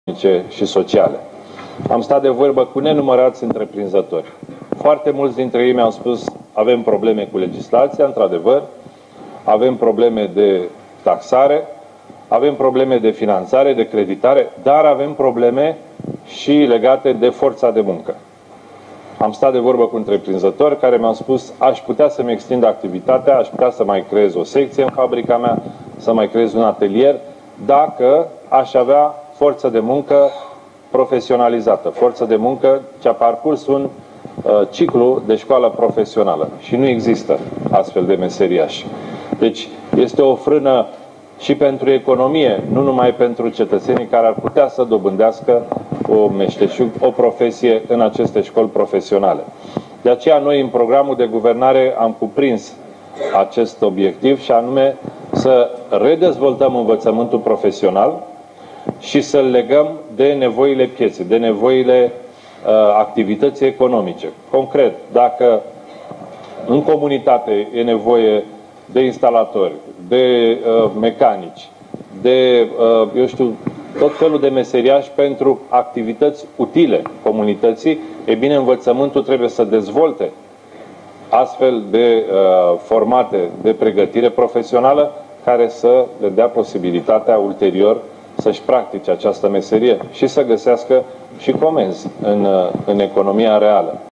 și sociale. Am stat de vorbă cu nenumărați întreprinzători. Foarte mulți dintre ei mi-au spus: avem probleme cu legislația, într-adevăr, avem probleme de taxare, avem probleme de finanțare, de creditare, dar avem probleme și legate de forța de muncă. Am stat de vorbă cu întreprinzători care mi-au spus: aș putea să-mi extind activitatea, aș putea să mai creez o secție în fabrica mea, să mai creez un atelier, dacă aș avea forță de muncă profesionalizată, forță de muncă ce a parcurs un ciclu de școală profesională. Și nu există astfel de meseriași. Deci este o frână și pentru economie, nu numai pentru cetățenii care ar putea să dobândească o profesie în aceste școli profesionale. De aceea noi în programul de guvernare am cuprins acest obiectiv și anume să redezvoltăm învățământul profesional și să-l legăm de nevoile pieței, de nevoile activității economice. Concret, dacă în comunitate e nevoie de instalatori, de mecanici, de, eu știu, tot felul de meseriași pentru activități utile comunității, e bine, învățământul trebuie să dezvolte astfel de formate de pregătire profesională care să le dea posibilitatea ulterior să-și practice această meserie și să găsească și comenzi în economia reală.